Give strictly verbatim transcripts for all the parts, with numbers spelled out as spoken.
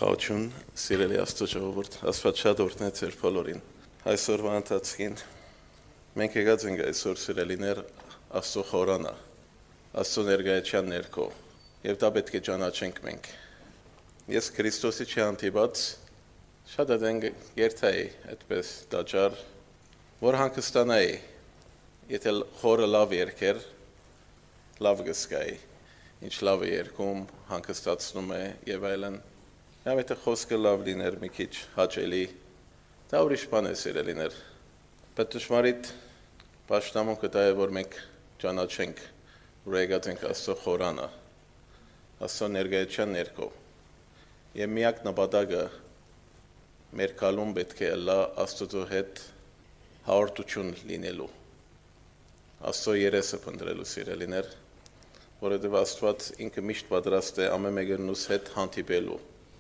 Խաղություն, սիրելի Աստծոջողովուրդ, Աստված շատ օրհնեց ձեր բոլորին։ Այսօրվա ընթացքին մենք եկած ենք այսօր սիրելիներ Աստծո խորանը, Աստծո ներկայության ներքո, եւ դա պետք է ճանաչենք մենք։ Ես Քրիստոսի չհանդիպած շատ ադենք երթայի այդպես դաճար, որ հանգստանայի, եթե խորը լավ երկեր, լավ գսկայի, ինչ լավ է երկում, հանգստացնում է եւ այլն։ Եվ եթե խոսքը լավ լիներ մի քիչ հաճելի, դա ուրիշ բան է սիրելիներ։ Բայց ճշմարիտ պաշտամունքը դա է, որ մենք ճանաչենք, որ եկած ենք Աստծո խորանը, Աստծո ներկայության ներքո։ Եվ միակ նպատակը մեր կալում պետք է լա Աստծո հետ հաղորդություն լինելու, Աստծո երեսը փնտրելու սիրելիներ, որովհետև Աստված ինքը միշտ պատրաստ է ամեն մեկնուս հետ հանդիպելու։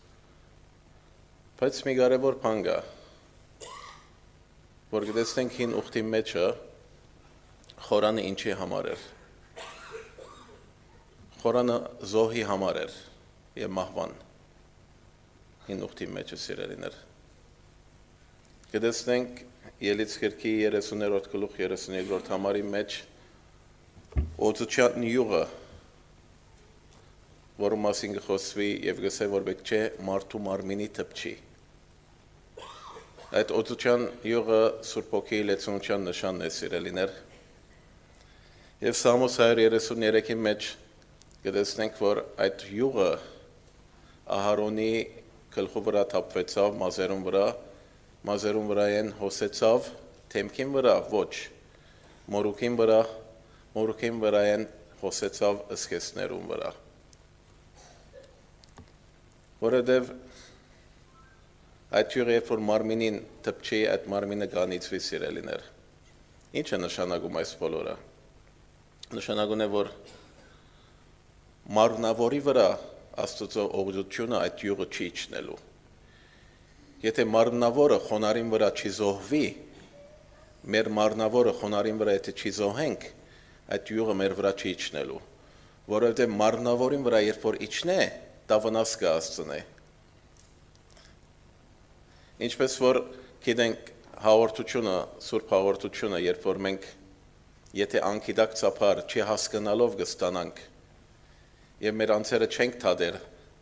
Բայց մի կարևոր բան կա, որ գտեսնենք հին ուխտի մեջը խորանը ինչի համար էր։ Խորանը զոհի համար էր եւ մահվան։ Հին ուխտի մեջը սիրելիներ։ Գտեսնենք Ելից գրքի երեսուներորդ գլուխ երեսուներորդ համարի մեջ օծության յուղը, որում մասին կխոսվի եւ գսե որ պետք չէ մարդու մարմինի թփչի։ Այդ օծության յուղը Սուրբ Հոգիի լեցունության նշանն է սիրելիներ։ Եվ Սամոս հարյուր երեսուներեքի մեջ գտեսնենք, որ այդ յուղը Ահարոնի գլխու վրա թափվեցավ մազերուն վրա, մազերուն վրայեն հոսեցավ թեմքին վրա, ոչ, մորուքին վրա, մորուքին վրայեն հոսեցավ ըսկեսներուն վրա։ Որովհետև այդ յուղը երբ որ մարմինին թփչի, այդ մարմինը կանիծվի սիրելիներ։ Ինչ է նշանակում այս բոլորը։ Նշանակում է, որ մարմնավորի վրա Աստծո օգնությունը այդ յուղը չի իջնելու։ Եթե մարմնավորը խոնարհին վրա չի զոհվի, մեր մարմնավորը խոնարհին վրա եթե չի զոհենք, այդ յուղը մեր վրա չի իջնելու, որովհետև մարմնավորին վրա երբ որ իջնե, դա վնաս կհասցնի։ Ինչպես որ գիտենք հաղորդությունը, Սուրբ հաղորդությունը, երբ որ մենք եթե անկիդակ ծափար չի հասկանալով կստանանք եւ մեր անձերը չենք թադեր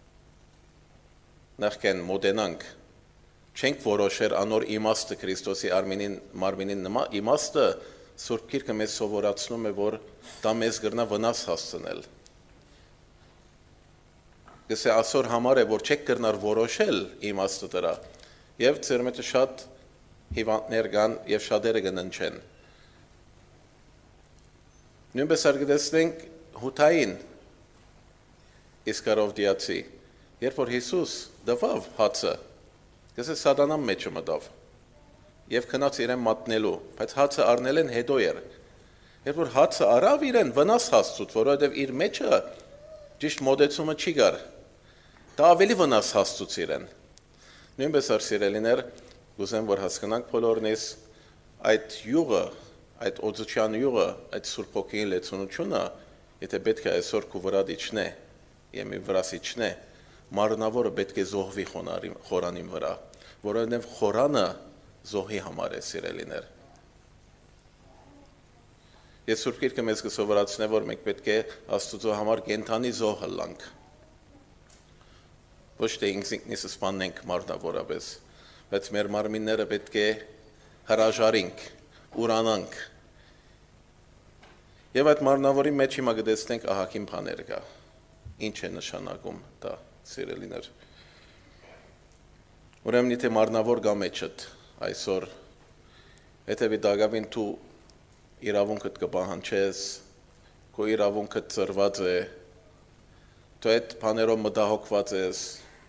նախքան մոդենանք, չենք որոշեր անոր իմաստը Քրիստոսի արմինին մարմինին նման իմաստը Սուրբ Գիրքը մեզ սովորացնում է, որ դա մեզ կրնա վնաս հասցնել։ Գսե ասոր համար է, որ չեք կրնար որոշել իմաստը դրա։ Եվ ձեր մեջ շատ հիվանդներ կան եւ շատերը կննչեն։ Նույնպես արգդեսնենք հութային Իսկարովդիացի, երբ որ Հիսուս դվավ հացը, գսե սատանան մեջը մտավ եւ քնած իրեն մատնելու, բայց հացը առնել են հետո էր։ Երբ որ հացը արավ իրեն վնաս հասցուց, որովհետեւ իր մեջը ճիշտ մոդեցումը չի գար։ Դա ավելի վնաս հասցուց իրեն։ Նույնպես արսիրելիներ, գուզեմ որ հասկանանք բոլորնից այդ յուղը, այդ օծության յուղը, այդ Սուրբ Հոգիի լեցունությունը, եթե պետք է այսօր քու վրա իջնե, եւ մի վրաս իջնե, մարմնավորը պետք է զոհվի խորանին վրա, որովհետեւ խորանը զոհի համար է սիրելիներ։ Ես Սուրբ Գիրքը մեզ կսովորացնե, որ մենք պետք է Աստծո համար կենթանի զոհ հլանք։ Ոչ թե ինքնինքնից սպանենք մարմնավորապես, բայց մեր մարմինները պետք է հրաժարենք, ուրանանք։ Եվ այդ մարմնավորի մեջ հիմա գտեսնենք ահագին բաներ կա։ Ինչ է նշանակում դա, սիրելիներ։ Ուրեմն եթե մարմնավոր գա մեջդ այսօր, հետևի դակավին դու իրավունքդ կպահանջես, քո իրավունքդ ծրված է, դու այդ բաներով մտահոգված ես,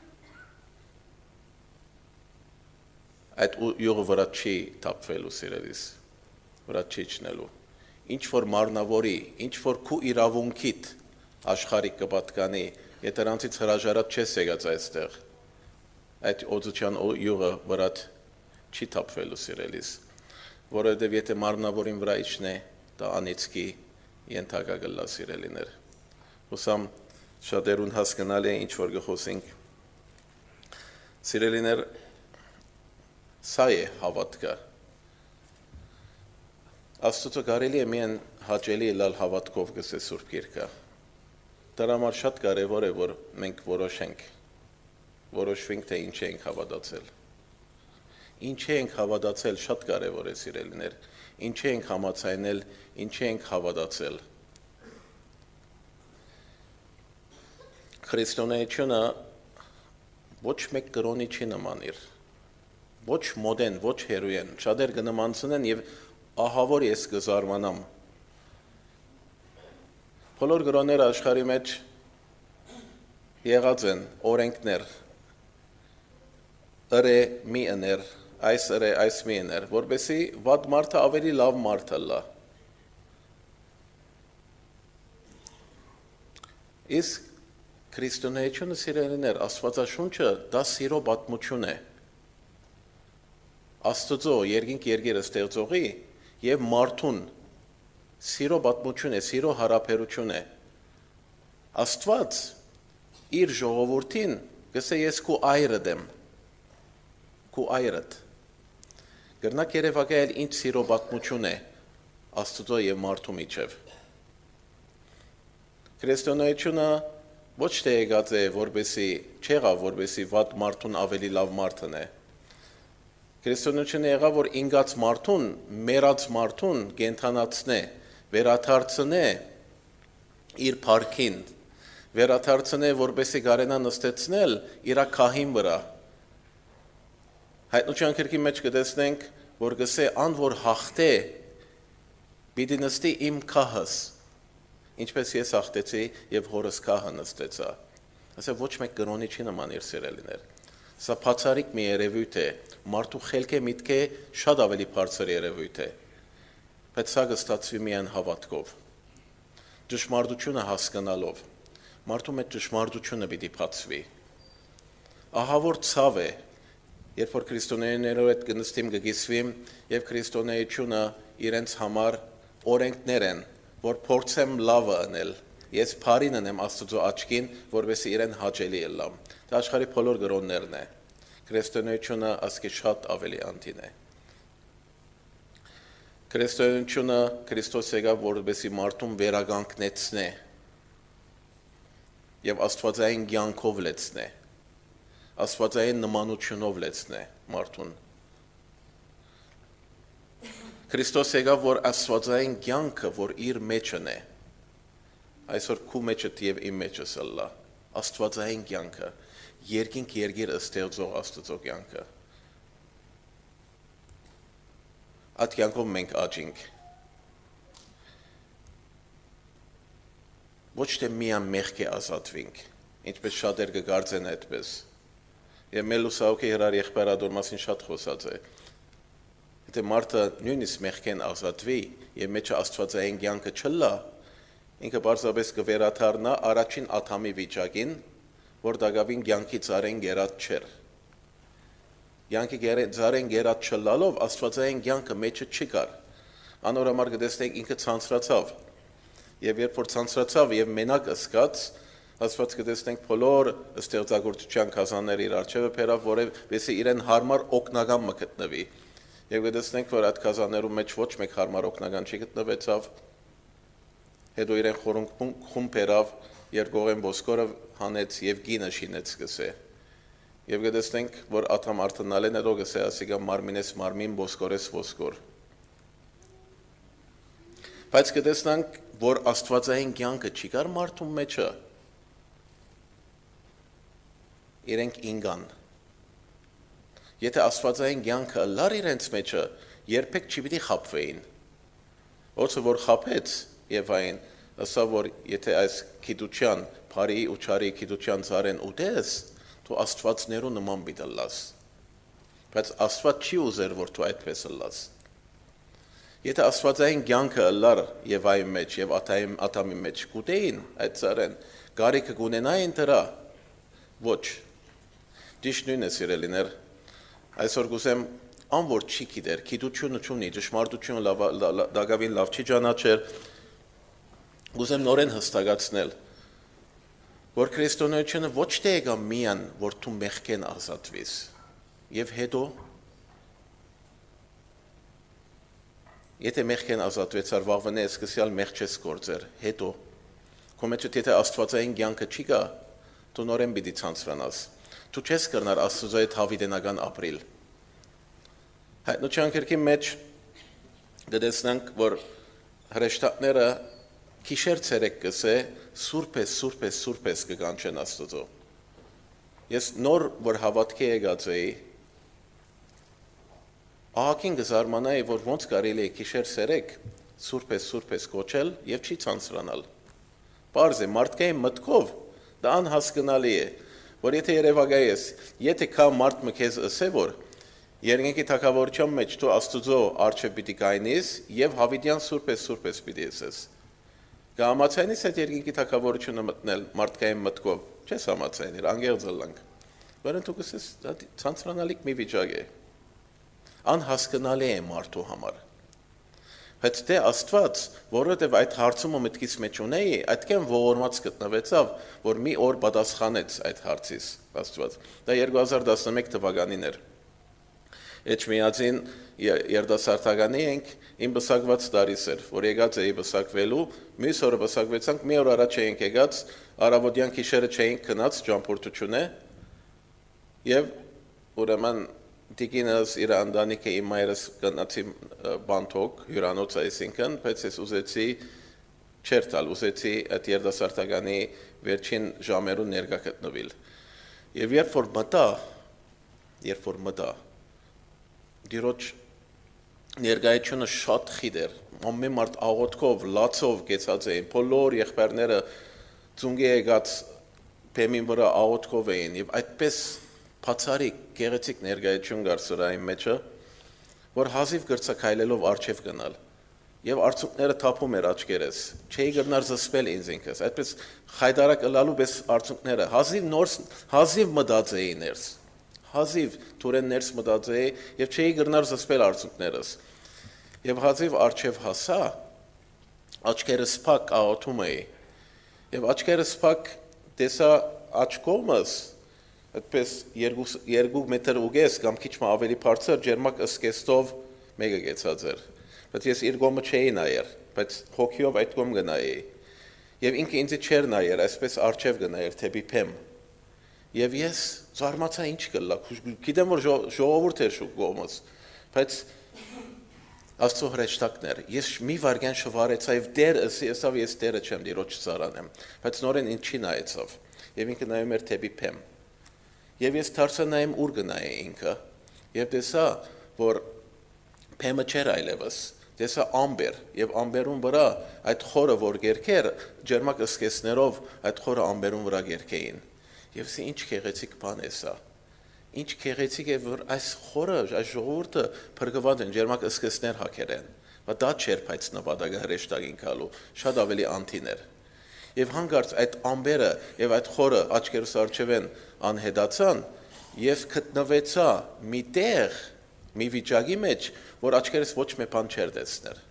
այդ յուղը վրա չի թափվելու սիրելիս, վրա չի իջնելու։ Ինչ որ մարմնավորի, ինչ որ քու իրավունքիդ աշխարհի կպատկանի, եթե դրանից հրաժարած չես եկած այստեղ, այդ օծության յուղը վրա չի թափվելու սիրելիս, որովհետև եթե մարմնավորին վրա իջնե, դա անիծքի ենթակա կլա սիրելիներ։ Հուսամ շատերուն հասկանալ է ինչ որ գխոսենք։ Սիրելիներ, սա է հավատքը։ Աստծո կարելի է միայն հաճելի լալ հավատքով գսե Սուրբ Գիրքը։ Դրա համար շատ կարևոր է, որ մենք որոշենք, որոշվենք, թե ինչ ենք հավատացել։ Ինչ ենք հավատացել շատ կարևոր է, սիրելիներ, ինչ ենք համաձայնել, ինչ ենք հավատացել։ Քրիստոնեությունը ոչ մեկ կրոնի չի նման իր, ոչ մոդեն, ոչ հերույեն, շատեր կնմանցնեն և ահավոր ես կզարմանամ։ Բոլոր կրոնները աշխարհի մեջ եղած են օրենքներ, ըրե մի ըներ, այս ըրե, այս մի ըներ, որպեսզի վատ մարդը ավելի լավ մարդ լա։ Իսկ քրիստոնեությունը, սիրելիներ, Աստվածաշունչը դա սիրո պատմություն է։ Աստծո երկինք երկիրը ստեղծողի և մարդուն սիրո պատմություն է, սիրո հարաբերություն է։ Աստված իր ժողովրդին գսե ես քու այրդ եմ, քու այրդ։ Գրնակ երևակայել ինչ սիրո պատմություն է Աստծո և մարդու միջև։ Քրիստոնեությունը ոչ թե եկած է, որպեսի չեղավ, որպեսի վատ մարդուն ավելի լավ մարդն է։ Քրիստոնեությունը եղավ, որ ինգած մարդուն, մերած մարդուն կենթանացնե, վերաթարցնե իր փառքին, վերաթարցնե, որպեսի կարենա նստեցնել իր քահին վրա։ Հայտնության գրքի մեջ կտեսնենք, որ գսե ան որ հաղթե, պիտի նստի իմ քահս, ինչպես ես հաղթեցի և հորս քահը նստեցա։ Ասե ոչ մեկ կրոնի չի նման իր սիրելիներ։ Սա բացառիկ մի երևույթ է, մարդու խելքը միտքը շատ ավելի բարձր երևույթ է, բայց սա կստացվի միայն հավատքով, ճշմարտությունը հասկանալով, մարդու մեջ ճշմարտությունը պիտի բացվի։ Ահավոր ցավ է, երբ որ քրիստոնեներով հետ կնստիմ կգիսվիմ և քրիստոնեությունը իրենց համար օրենքներ են, որ փորձեմ լավը անել, ես բարին անեմ Աստծո աչքին, որպեսզի իրեն հաճելի ելամ։ Դա աշխարհի բոլոր կրոններն է։ Քրիստոնեությունը ասկի շատ ավելի անդին է։ Քրիստոնեությունը Քրիստոս եկավ, որպեսզի մարդուն վերականգնեցնե և աստվածային կյանքով լեցնե, աստվածային նմանությունով լեցնե մարդուն։ Քրիստոս եկավ, որ աստվածային կյանքը, որ իր մեջն է, այսօր քու մեջդ և իմ մեջս ըլլա, աստվածային կյանքը, երկինք երկիր ստեղծող Աստծո կյանքը։ Այդ կյանքով մենք աճենք։ Ոչ թե միայն մեղքի ազատվենք, ինչպես շատեր կգործեն այդպես։ Եվ մեր լուսահոգի հրար եղբայր ադոր մասին շատ խոսած է։ Եթե մարդը նույնիսկ մեղքեն ազատվի և մեջը աստվածային կյանքը չլա, ինքը պարզապես կվերաթարնա առաջին Ադամի վիճակին, որ դակավին կյանքի ծառեն գերած չէր։ Կյանքի ծառեն գերած չլալով աստվածային կյանքը մեջը չի կար։ Անոր համար կտեսնենք ինքը ցանցրացավ։ Եվ երբ որ ցանցրացավ և մենակ ըսկաց, Աստված կտեսնենք բոլոր ստեղծագործության քազանները իր առջևը բերավ, որովհետև իրեն հարմար օգնական մը գտնվի։ Եվ կտեսնենք, որ այդ քազաններում մեջ ոչ մեկ հարմար օգնական չի գտնվեցավ, հետո իրեն խորունգ բերավ, երկողեն ոսկորը հանեց և գինը շինեց գսե։ Եվ կտեսնենք, որ Ադամ արթնալեն հետո գսե ասիկա մարմինես մարմին, ոսկորես ոսկոր։ Բայց կտեսնենք, որ աստվածային կյանքը չի կար մարդու մեջը, իրենք ինգան։ Եթե աստվածային կյանքը լար իրենց մեջը, երբեք չի պիտի խաբվեին։ Ոցը որ խաբեց Եվային, ասա որ եթե այս գիտության, բարի ու չարի գիտության ծառեն ուտես, դու աստվածներու նման պիտի լաս։ Բայց Աստված չի ուզեր, որ դու այդպես լաս։ Եթե աստվածային կյանքը լար Եվայի մեջ եւ Ադամի մեջ կուտեին այդ ծառեն, գարիքը կունենային դրա։ Ոչ։ Ճիշտ նույնն է, սիրելիներ, այսօր կուզեմ ան որ չի գիտեր, գիտությունը չունի, ճշմարտությունը դակավին լավ չի ճանաչեր, կուզեմ նորեն հստակացնել, որ քրիստոնեությունը ոչ թե եկա միան, որ դու մեղքեն ազատվես, եւ հետո եթե մեղքեն ազատվեցար վաղվանե սկսյալ մեղք չես գործեր, հետո քո մեջ եթե աստվածային կյանքը չի գա, դու նորեն պիտի ցանցրանաս, դու չես կրնար Աստծո հետ հավիտենական ապրիլ։ Հայտնության գրքի մեջ դեսնանք, որ հրեշտակները քիշեր ցերեկ կսե սուրբ է, սուրբ է, սուրբ է կգանչեն Աստծո։ Ես նոր որ հավատքի եկած էի, ահագին կզարմանայի, որ ոնց կարելի է քիշեր ցերեկ սուրբ է, սուրբ է կոչել եւ չի ցանցրանալ։ Պարզ է, մարդկային մտքով դա անհասկանալի է, որ եթե երևակայես, եթե կա մարդ մը քեզ ասե, որ երկնքի թագավորության մեջ դու Աստծո առջև պիտի կայնես եւ հավիտյան սուրբ է, սուրբ է պիտի ասես։ Կհամաձայնես այդ երկնքի թագավորությունը մտնել մարդկային մտքով, չես համաձայնիր, անգեղծ ըլլանք։ Որն դու կսես, դա ցանցրանալիք մի վիճակ է։ Անհասկանալի է մարդու համար։ Բայց դե Աստված, որովհետև այդ հարցումը մտքից մեջ ունեի, այդքան ողորմած գտնվեցավ, որ մի օր պատասխանեց այդ հարցից Աստված։ Դա երկու հազար տասնմեկ թվականին էր։ Էջմիածին երդասարտականի ենք, իմ բսակված տարիս էր, որ եկած էի բսակվելու, մյուս օրը բսակվեցանք, մի օր առաջ էինք եկած, առավոտյան գիշերը չէինք գնաց ճամփորդություն է, եւ ուրեմն Տիկինս իր անդանիքը իմ մայրս գնացի բանթոկ, հյուրանոց այսինքն, բայց ես ուզեցի չեր տալ, ուզեցի այդ երդասարտականի վերջին ժամերուն ներկա գտնվել։ Եվ երբ որ մտա, երբ որ մտա, դիրոջ ներկայությունը շատ խիտ էր, ամեն մարդ աղոթքով, լացով կեցած էին, բոլոր եղբայրները ծունգի եկած բեմին վրա աղոթքով էին, եւ այդպես Փացարիկ գեղեցիկ ներկայություն կար սրային մեջը, որ հազիվ գրծակայլելով արջև գնալ, եւ արցունքները թափում էր աչքերես, չէի գրնար զսպել ինձ ինքս, այդպես խայդարակ ըլալու պես արցունքները, հազիվ նոր, հազիվ մտած էի ներս, հազիվ թուրեն ներս մտած էի, եւ չէի գրնար զսպել արցունքներս, եւ հազիվ արջև հասա, աչքերս փակ աղոթում էի, եւ աչքերս փակ տեսա աչքոմս, այդպես երկու մետր ուգես կամ քիչ մ ավելի բարձր ջերմակ ըսկեստով մեկը գեցած էր, բայց ես իր գոմը չէի նայեր, բայց հոգիով այդ գոմ գնայի, եւ ինքը ինձ չէր նայեր, այսպես արջև գնայեր թեպի փեմ, եւ ես զարմացա ինչ կլա, գիտեմ որ ժողովուրդ էր շուտ գոմս, բայց Աստծո հրեշտակներ, ես մի վարգյան շվարեցա եւ դեր ըսավ ես դերը չեմ դիրոջ ծարանեմ, բայց նորեն ինձ չի նայեցավ, եւ ինքը նայում էր թեպի փեմ Եվ ես դարձա նայեմ ուր գնայի ինքը, եւ տեսա, որ փեմը չէր այլևս, տեսա ամբեր, եւ ամբերուն վրա այդ խորը որ գերքեր, ջերմակ ըսկեսներով այդ խորը ամբերուն վրա գերքեին։ Եվ սա ինչ քեղեցիկ բան է սա։ Ինչ քեղեցիկ է, որ այս խորը, այս ժողովուրդը փրկված են, ջերմակ ըսկեսներ հակեր են։ Բայց դա չէր բայց նպատակը հրեշտակին գալու, շատ ավելի անթին էր։ Եվ հանկարծ այդ ամբերը եւ այդ խորը աչքերս արջևեն անհետացան եւ գտնվեցա մի տեղ, մի վիճակի մեջ, որ աչքերս ոչ մի բան չէր տեսներ։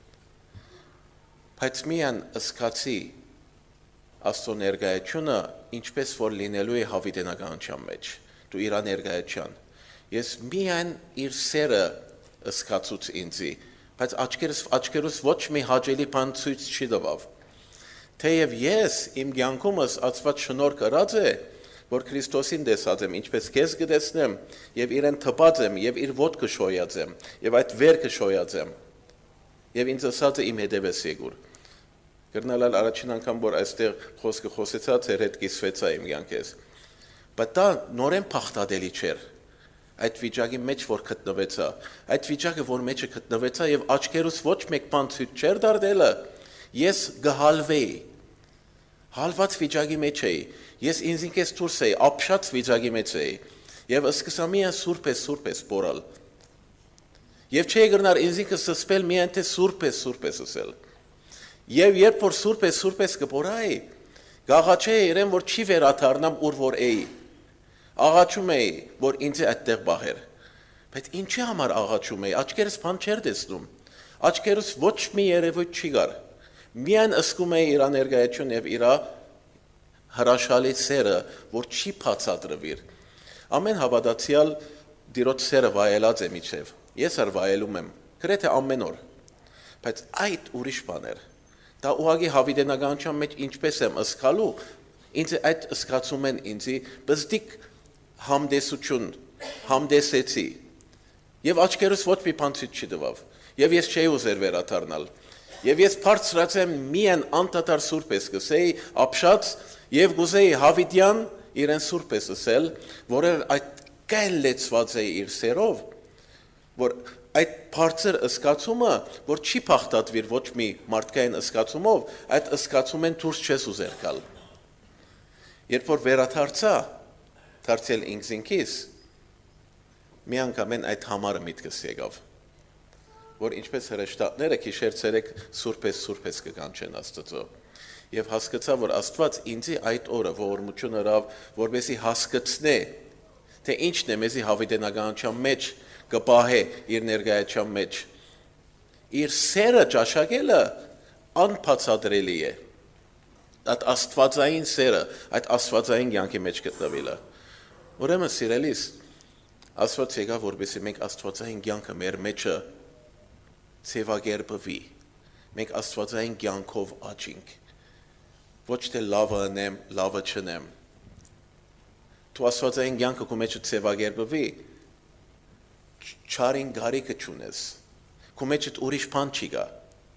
Բայց միան ըսկացի Աստծո ներկայությունը, ինչպես որ լինելու է հավիտենականության մեջ, դու իր ներկայության։ Ես միան իր սերը ըսկացուց ինձի, բայց աչքերս աչքերս ոչ մի հաճելի բան ցույց չի տվավ։ Թեև ես իմ կյանքումս Աստված շնորհ կրած է, որ Քրիստոսին տեսած եմ, ինչպես քեզ կտեսնեմ, եւ իրեն թպած եմ, եւ իր ոտքը շոյած եմ, եւ այդ վերքը շոյած եմ։ Եվ ինձ ասած է իմ հետևես եկուր։ Գրնալալ առաջին անգամ որ այստեղ խոսքը խոսեցած էր, հետ կիսվեցա իմ կյանքես։ Բայց դա նորեն փախտադելի չէր։ Այդ վիճակի մեջ որ գտնվեցա, այդ վիճակը որ մեջը գտնվեցա եւ աչքերուս ոչ մեկ բան ցույց չէր դարձելը, ես գհալվեի։ Հալված վիճակի մեջ էի։ Ես ինձ ինքս դուրս էի, ապշած վիճակի մեջ էի։ Եվ սկսա միայն սուրբ է, սուրբ է սպորալ։ Եվ չէի գրնար ինձ ինքս սսպել միայն թե սուրբ է, սուրբ է սսել։ Եվ երբ որ սուրբ է, սուրբ է կպորայի, գաղաչեի իրեն որ չի վերադառնամ ուր որ էի։ Աղաչում էի, որ ինձ այդտեղ բահեր։ Բայց ինչի համար աղաչում էի, աչքերս բան չէր տեսնում։ Աչքերս ոչ մի երևույթ չի գար։ Միայն ըսկում էի իր ներկայություն եւ իր հրաշալի սերը, որ չի բացատրվիր։ Ամեն հավատացյալ Տիրոջ սերը վայելած է միջև։ Ես էլ վայելում եմ, գրեթե ամեն օր։ Բայց այդ ուրիշ բան էր։ Դա ուղղակի հավիտենականության մեջ ինչպես եմ ըսկալու, ինձ այդ ըսկացում են ինձի բզդիկ համդեսություն, համդեսեցի։ Եվ աչքերս ոչ մի բան ցույց չտվավ։ Եվ ես չէի ուզեր վերադառնալ։ Եվ ես բարձրացեմ միայն անդադար սուրբ ես գսեի, ապշած եւ գուզեի հավիտյան իրեն սուրբ ես ասել, որ այդ կայլ լեցված է իր սերով, որ այդ բարձր ըսկացումը, որ չի փախտատվիր ոչ մի մարդկային ըսկացումով, այդ ըսկացումեն դուրս չես ուզեր գալ։ Երբ որ վերադարձա, դարձել ինքզինքիս, մի անգամ են այդ համարը միտքս եկավ, որ ինչպես հրեշտակները քիշեր ցերեկ սուրբես սուրբես կկանչեն Աստծո։ Եվ հասկացա, որ Աստված ինձի այդ օրը ողորմություն հրավ, որպեսզի հասկացնե, թե ինչն է մեզի հավիտենականության մեջ կպահե իր ներկայության մեջ։ Իր սերը ճաշակելը անբացատրելի է։ Այդ աստվածային սերը, այդ աստվածային կյանքի մեջ գտնվելը։ Ուրեմն սիրելիս, Աստված եկավ, որպեսզի մենք աստվածային կյանքը մեր մեջը ցեվագերբվի։ Մենք աստվածային կյանքով աճենք։ Ոչ թե լավը անեմ, լավը չնեմ։ Դու աստվածային կյանքը քո մեջը ցեվագերբվի, չարին գարիկը չունես։ Քո մեջդ ուրիշ բան չի գա։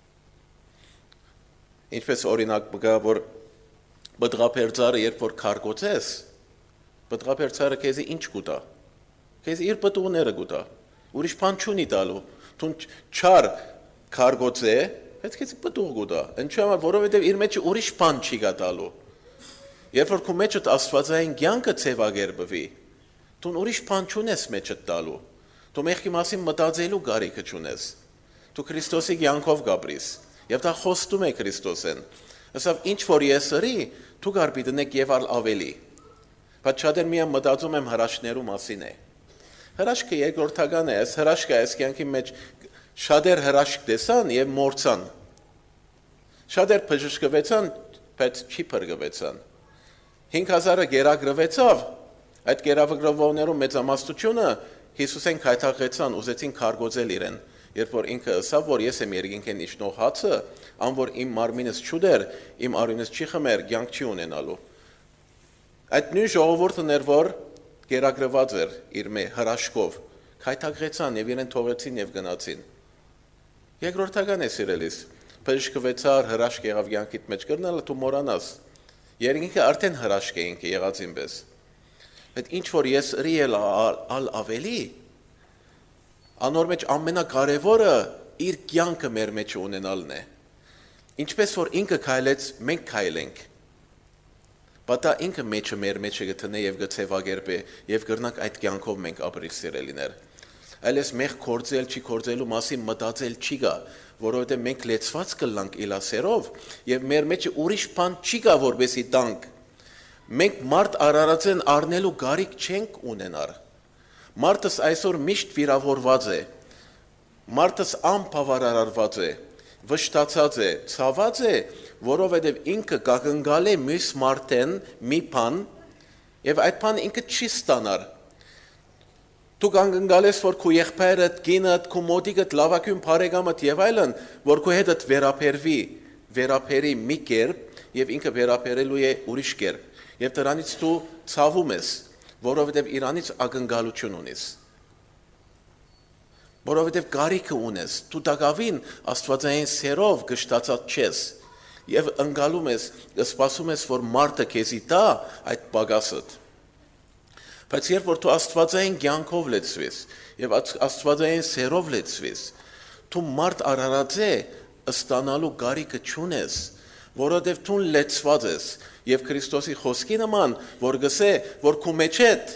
Ինչպես օրինակ կա, որ բդղափերձարը երբ որ քարգոցես, բդղափերձարը քեզի ինչ կուտա։ Քեզի իր պտուղները կուտա։ Ուրիշ բան չունի տալու։ Դու չար քարգոցե, բայց քեզի պտուղ կուտա։ Ինչու՞ համար, որովհետև իր մեջը ուրիշ բան չի գա տալու։ Երբ որ քո մեջդ աստվածային կյանքը ցեվագերբվի, դու ուրիշ բան չունես մեջդ տալու։ Դու մեղքի մասին մտածելու կարիքը չունես։ Դու Քրիստոսի կյանքով գաբրիս, եւ դա խոստում է Քրիստոսեն։ Ասավ ինչ որ ես ըրի, դու գարբի դնեք եւ ավելի։ Բայց շատեր միայն մտածում եմ հրաշքներու մասին է։ Հրաշքը երկրորդական է, այս հրաշքը այս կյանքի մեջ շատեր հրաշք տեսան եւ մորցան։ Շատեր բժշկվեցան, բայց չի փրկվեցան։ հինգ հազարը գերագրվեցավ, այդ գերագրվողներու մեծամասնությունը Հիսուսեն քայթաղեցան, ուզեցին քարգոծել իրեն, երբ որ ինքը ասավ, որ ես եմ երկինքեն իջնող հացը, ան որ իմ մարմինս չուդեր, իմ արյունս չի խմեր, կյանք չի ունենալու։ Այդ նույն ժողովուրդն էր, որ գերագրված էր իր մե հրաշքով, քայթաղեցան եւ իրեն թողեցին եւ գնացին։ Երկրորդական է սիրելիս, բժշկվեցար, հրաշք եղավ կյանքիդ մեջ կրնալը դու մորանաս։ Երկինքը արդեն հրաշք է ինքը եղած ինպես։ Այդ ինչ որ ես ըրի ալ ավելի, անոր մեջ ամենակարևորը իր կյանքը մեր մեջ ունենալն է։ Ինչպես որ ինքը քայլեց, մենք քայլենք։ Բայց ինքը մեջը մեր մեջը գտնե եւ գցեվագերբե եւ կրնանք այդ կյանքով մենք ապրիլ սիրելիներ։ Այլես մեղ կորձել չի կորձելու մասին մտածել չի գա, որովհետեւ մենք լեցված կլանք իլասերով եւ մեր մեջը ուրիշ բան չի գա, որբեսի տանք։ Մենք մարդ արարածեն առնելու գարիք չենք ունենար։ Մարդս այսօր միշտ վիրավորված է։ Մարդս անբավարարված է, վշտացած է, ցաված է, որովհետև ինքը կակնկալ է մյուս մարդեն մի բան եւ այդ բանը ինքը չի ստանար։ Դու կակնկալ ես, որ քո եղբայրդ, կինդ, քո մոտիկդ, լավագույն բարեկամդ եւ այլն, որ քո հետ վերապերվի, վերապերի մի կերպ եւ ինքը վերապերելու է ուրիշ կերպ։ Եվ դրանից դու ցավում ես, որովհետև իրանից ակնկալություն ունես։ Որովհետև կարիքը ունես, դու դակավին աստվածային սերով գշտացած չես եւ ընկալում ես, սպասում ես, որ մարդը քեզի տա այդ պակասդ։ Բայց երբ որ դու աստվածային կյանքով լեցվես եւ աստվածային սերով լեցվես, դու մարդ արարած է ստանալու կարիքը չունես, որովհետև դու լեցված ես եւ Քրիստոսի խոսքի նման, որ գսե, որ քո մեջ հետ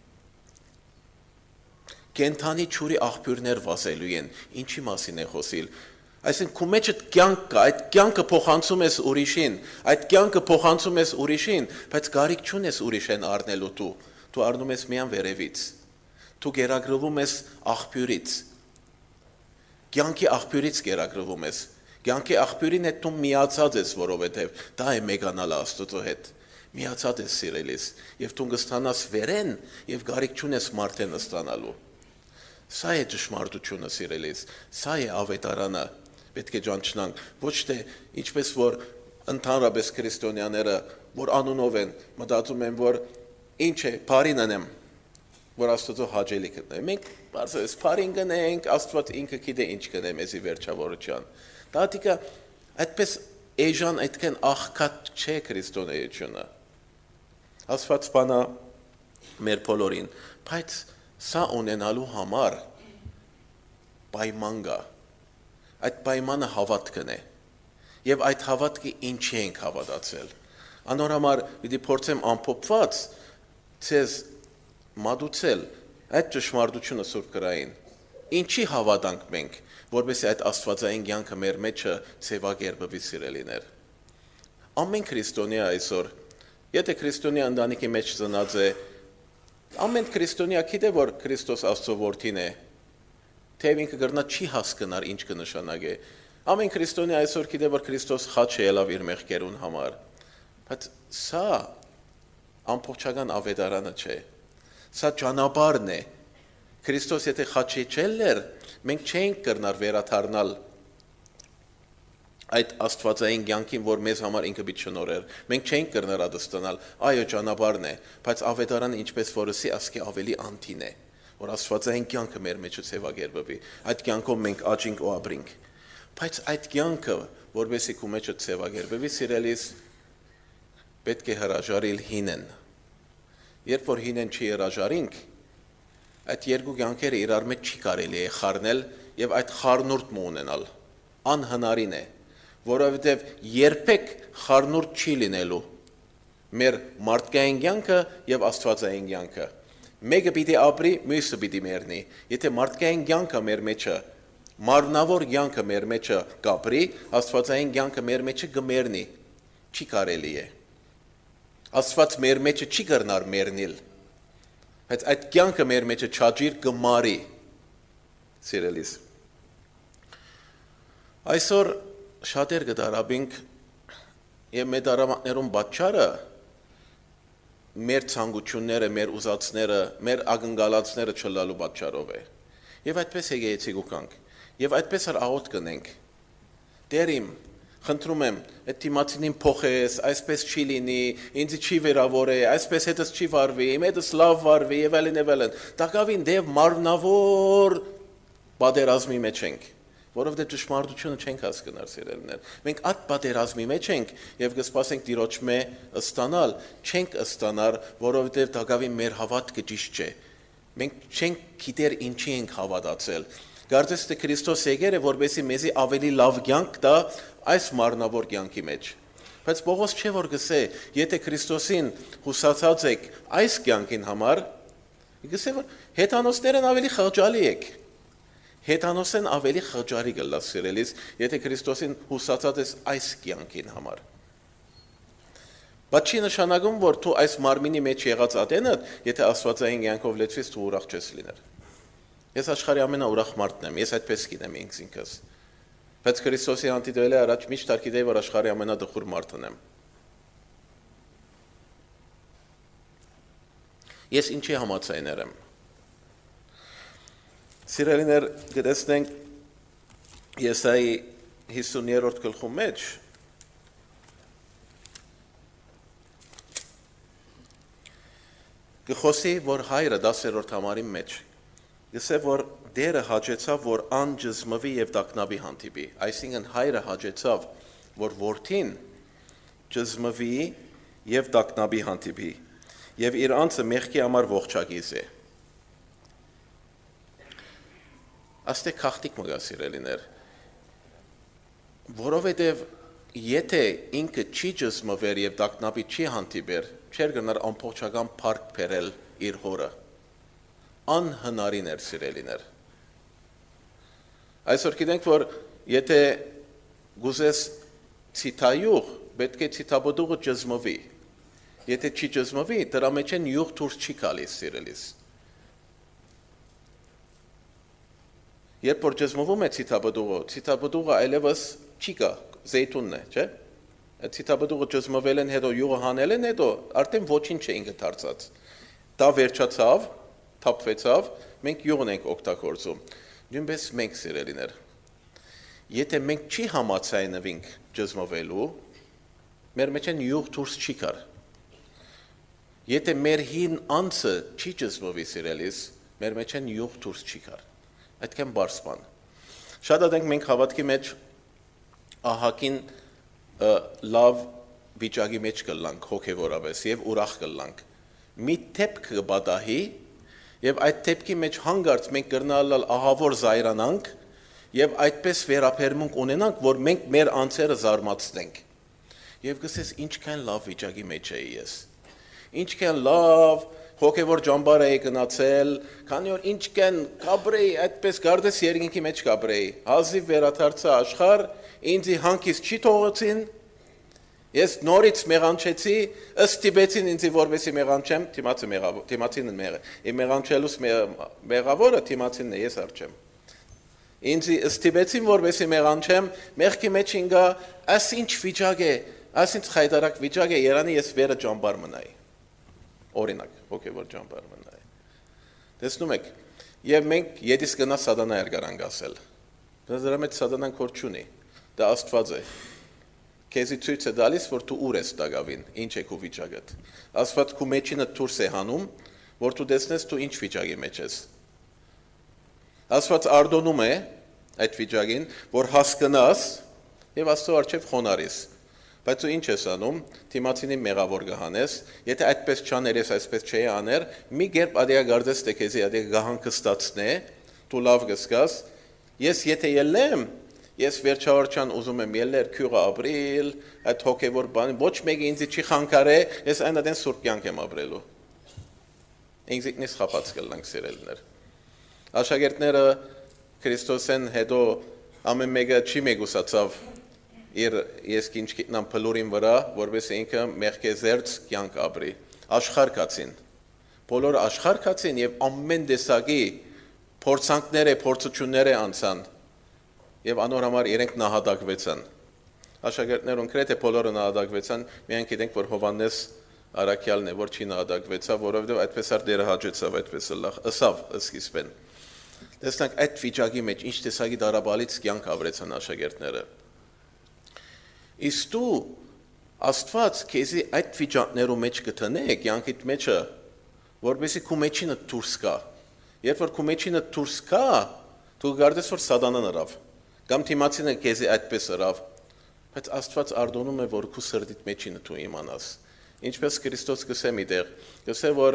կենթանի ճուրի աղբյուրներ վասելու են, ինչի մասին է խոսիլ։ Այսինքն քո մեջ կյանք կա, այդ կյանքը փոխանցում ես ուրիշին, այդ կյանքը փոխանցում ես ուրիշին, բայց կարիք չունես ուրիշեն առնելու դու, դու առնում ես միան վերևից, դու գերագրվում ես աղբյուրից, կյանքի աղբյուրից գերագրվում ես, կյանքի աղբյուրին հետ դու միացած ես, որովհետև դա է մեգանալը Աստծո հետ, Միացած ես սիրելիս, եւ դու կստանաս վերեն եւ գարիք չունես մարդեն ստանալու։ Սա է ճշմարտությունը սիրելիս, սա է ավետարանը, պետք է ճանչնանք, ոչ թե ինչպես որ ընդհանրապես քրիստոնյաները, որ անունով են, մտածում են, որ ինչ է, բարին անեմ, որ Աստծո հաճելի կտնեմ։ Մենք բարձրապես բարին գնենք, Աստված ինքը գիտե ինչ կնե մեզի վերջավորության։ Դատիկա այդպես էժան այդքան աղքատ չէ քրիստոնեությունը։ Աստված բանա մեր բոլորին, բայց սա ունենալու համար պայման կա։ Այդ պայմանը հավատքն է։ Եվ այդ հավատքը ինչի ենք հավատացել։ Անորոմար պիտի փորձեմ ամփոփված ցեզ մատուցել այդ ճշմարտությունը Սուրբ գրային։ Ինչի հավատանք մենք, որովհետեւ այդ աստվածային կյանքը մեր մեջը ցեվագերբվի սիրելիներ։ Ամեն քրիստոնյա այսօր, եթե քրիստոնյա ընտանիքի մեջ ծնած է, ամեն քրիստոնյա գիտե, որ Քրիստոս Աստծո որդին է, թեև ինքը գրնա չի հասկնար ինչ կնշանակե։ Ամեն քրիստոնյա այսօր գիտե, որ Քրիստոս խաչ է ելավ իր մեղքերուն համար։ Բայց սա ամբողջական ավետարանը չէ։ Սա ճանապարհն է։ Քրիստոս եթե խաչի չելներ, մենք չենք կրնար վերաթարնալ այդ աստվածային կյանքին, որ մեզ համար ինքը պիտի շնորհեր։ Մենք չենք կրնար ադստանալ, այո ճանապարհն է, բայց ավետարանը ինչպես որսի ասկի ավելի անտին է, որ աստվածային կյանքը մեր մեջը ցեվագերբվի։ Այդ կյանքով մենք աճենք ու ապրենք։ Բայց այդ կյանքը, որովհետեւ քո մեջը ցեվագերբվի սիրելիս, պետք է հրաժարիլ հինեն։ Երբ որ հինեն չի հրաժարինք, այդ երկու կյանքերը իրար մեջ չի կարելի է խառնել եւ այդ խառնուրդ ունենալ անհնարին է, որովհետեւ երբեք խառնուրդ չի լինելու մեր մարդկային կյանքը եւ աստվածային կյանքը։ Մեկը պիտի ապրի, մյուսը պիտի մեռնի։ Եթե մարդկային կյանքը մեր մեջը, մարմնավոր կյանքը մեր մեջը կապրի, աստվածային կյանքը մեր մեջը կմեռնի, չի կարելի է։ Աստված մեր մեջը չի կրնար մեռնել, բայց այդ կյանքը մեր մեջը չաճիր կմարի, սիրելիս։ Այսօր շատեր կդարաբինք եւ մեր դարամաններում պատճառը մեր ցանկությունները, մեր ուզածները, մեր ակնկալածները չլալու պատճառով է։ Եվ այդպես եկեցի գուկանք, եւ այդպես էլ աղոտ կնենք։ Դերիմ, խնդրում եմ, այդ թիմացինին փոխես, այսպես չի լինի, ինձ չի վերավորե, այսպես հետս չի վարվի, իմ հետս լավ վարվի եւ այլն եւ այլն։ Տակավին դեv մարմնավոր պատերազմի մեջ ենք, որովհետեւ ճշմարտությունը չենք հասկանար սիրելիներ։ Մենք այդ պատերազմի մեջ ենք եւ կսպասենք Տիրոջ մե ստանալ, չենք ստանար, որովհետեւ տակավին մեր հավատքը ճիշտ չէ։ Մենք չենք գիտեր ինչի ենք հավատացել։ Կարծես թե Քրիստոս եկել է, որովհետեւ մեզի ավելի լավ կյանք տա այս մարմնավոր կյանքի մեջ։ Բայց Պողոս չէ որ գսե, եթե Քրիստոսին հուսացած եք այս կյանքին համար, գսե որ հեթանոսներն ավելի խղճալի եք։ Հեթանոսեն ավելի խղճարի գլաս սիրելիս, եթե Քրիստոսին հուսացած ես այս կյանքին համար։ Բայց չի նշանակում, որ դու այս մարմինի մեջ եղած ատենդ, եթե աստվածային կյանքով լեցվես, դու ուրախ չես լիներ։ Ես աշխարհի ամենաուրախ մարդն եմ, ես այդպես գիտեմ ինքս ինքս։ Բայց Քրիստոսի անտիդոյել է առաջ միշտ արկիդեի, որ աշխարհի ամենադխուր մարդն եմ։ Ես ինչի համաձայներ եմ։ Սիրելիներ, գտեսնենք Եսայի հիսուներորդ գլխում մեջ գխոսի, որ հայրը դասերորդ համարի մեջ գսե, որ դերը հաճեցավ, որ անջզմվի եւ տակնաբի հանդիպի, այսինքն հայրը հաճեցավ, որ որդին ջզմվի եւ տակնաբի հանդիպի եւ իր անձը մեղքի համար ողջագիզ է։ Աստե քաղտիկ մգա սիրելիներ, որովհետև եթե ինքը չի ջզմվեր եւ տակնաբի չի հանդիպեր, չէր գնար ամբողջական փառք բերել իր հորը։ Անհնարին էր սիրելիներ։ Այսօր գիտենք, որ եթե գուզես ցիտայուղ, պետք է ցիտաբոդուղը ջզմվի։ Եթե չի ջզմվի, դրա մեջ են յուղ դուրս չի գալիս սիրելիս։ Երբ որ ջզմվում է ցիտաբոդուղը, ցիտաբոդուղը այլևս չի գա, զեյթունն է, չէ՞։ Ցիտաբդուղը ճզմվել են հետո յուղը հանել են հետո արդեն ոչինչ չէ ինքը դարձած։ Դա վերջացավ, թափվեցավ, մենք յուղն ենք օգտագործում։ Նույնպես մենք սիրելիներ։ Եթե մենք չի համացայնվենք ճզմվելու, մեր մեջ են յուղ դուրս չի կար։ Եթե մեր հին անձը չի ճզմվի սիրելիս, մեր մեջ են յուղ դուրս չի կար։ Այդքան բարձ բան։ Շատ ադենք մենք հավատքի մեջ ահակին լավ վիճակի մեջ կլանք հոգևորապես եւ ուրախ կլանք։ Մի թեփք կբադահի եւ այդ թեփքի մեջ հանգարց մենք կրնալալ ահավոր զայրանանք եւ այդպես վերապերմունք ունենանք, որ մենք մեր անձերը զարմացնենք։ Եվ գսես ինչքան լավ վիճակի մեջ էի ես։ Ինչքան լավ հոգևոր ջամբար էի գնացել, քանի որ ինչքան կաբրեի, այդպես գարդես երկինքի մեջ կաբրեի։ Հազիվ վերադարձա աշխարհ, ինձ հանկից չի թողեցին։ Ես նորից մեղանչեցի, ըստ տիբեցին ինձ որպեսի մեղանչեմ, թիմացը մեղավոր, թիմացինն մեղը։ Իմ մեղանչելուս մեղավորը թիմացինն է, ես արչեմ։ Ինձ ըստ տիբեցին որպեսի մեղանչեմ, մեղքի մեջ ինգա, աս ինչ վիճակ է, աս ինչ խայդարակ վիճակ է, երանի ես վերը ջամբար մնայի։ Օրինակ, հոգևոր ջամբար մնայի։ Տեսնում եք, եւ մենք յետիս գնա սատանա էր գարանք ասել։ Դրա մեջ սատանան քոր չունի, դա Աստված է։ Քեզի ցույց է տալիս, որ դու ուր ես դակավին, ինչ է քո վիճակը։ Աստված քո մեջինը դուրս է հանում, որ դու տեսնես դու ինչ վիճակի մեջ ես։ Աստված արդոնում է այդ վիճակին, որ հասկանաս եւ Աստծո առջև խոնարհիս։ Բայց դու ինչ ես անում, թիմացինի մեղավոր կհանես, եթե այդպես չաներ, ես այսպես չէի աներ, մի կերպ ադիա գարձես թե քեզի ադիա գահանքստացնե, դու լավ գսկաս, ես եթե ելնեմ, ես վերջավորչան ուզում եմ ելներ քյուղը ապրիլ, այդ հոգևոր բան, ոչ մեկը ինձ չի խանգարե, ես այն այդեն սուրբ կյանք եմ ապրելու։ Ինձ ինքնից խապած կլանք սիրելիներ։ Աշակերտները Քրիստոսեն հետո ամեն մեկը չի մեգուսացավ իր ես ինչ գիտնամ փլուրին վրա, որովհետեւ ինքը մեղքեզերծ կյանք ապրի։ Աշխարհքացին։ Բոլոր աշխարհքացին եւ ամեն տեսակի փորձանքները, փորձությունները անցան։ Եվ անոր համար իրենք նահատակվեցան։ Աշակերտներուն գրեթե բոլորը նահատակվեցան, միայն գիտենք, որ Հովանես Արաքյալն է, որ չի նահատակվեցավ, որովհետև այդպես էր դերը հաջեցավ, այդպես լավ, ըսավ սկիզբեն։ Տեսնանք այդ վիճակի մեջ ինչ տեսակի դարաբալից կյանք ապրեցան աշակերտները։ Իսկ դու Աստված քեզի այդ վիճակներու մեջ կտնե կյանքիդ մեջը, որովհետեւ քո մեջինը դուրս կա։ Երբ որ քո մեջինը դուրս կա, դու գարդես որ սատանան հրավ։ Կամ թիմացինը քեզի այդպես հրավ, բայց Աստված արդոնում է, որ քո սրտիդ մեջինը դու իմանաս։ Ինչպես Քրիստոս գսե միտեղ, գսե որ